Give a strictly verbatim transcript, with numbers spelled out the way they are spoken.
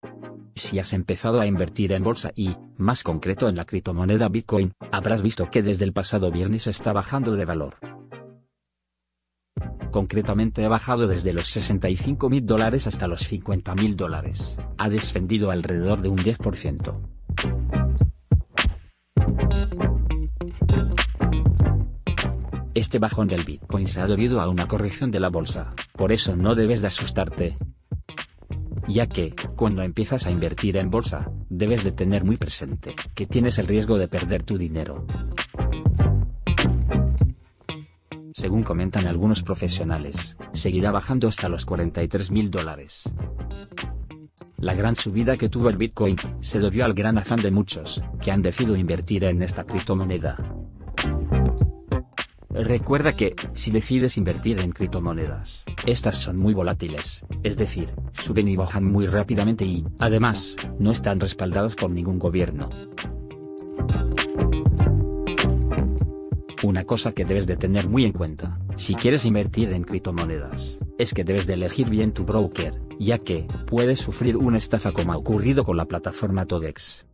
Si has empezado a invertir en bolsa y, más concreto en la criptomoneda Bitcoin, habrás visto que desde el pasado viernes está bajando de valor. Concretamente ha bajado desde los sesenta y cinco mil dólares hasta los cincuenta mil dólares. Ha descendido alrededor de un diez por ciento. Este bajón del Bitcoin se ha debido a una corrección de la bolsa, por eso no debes de asustarte. Ya que, cuando empiezas a invertir en bolsa, debes de tener muy presente que tienes el riesgo de perder tu dinero. Según comentan algunos profesionales, seguirá bajando hasta los cuarenta y tres mil dólares. La gran subida que tuvo el Bitcoin se debió al gran afán de muchos que han decidido invertir en esta criptomoneda. Recuerda que, si decides invertir en criptomonedas, estas son muy volátiles, es decir, suben y bajan muy rápidamente y, además, no están respaldadas por ningún gobierno. Una cosa que debes de tener muy en cuenta, si quieres invertir en criptomonedas, es que debes de elegir bien tu broker, ya que, puedes sufrir una estafa como ha ocurrido con la plataforma Todex.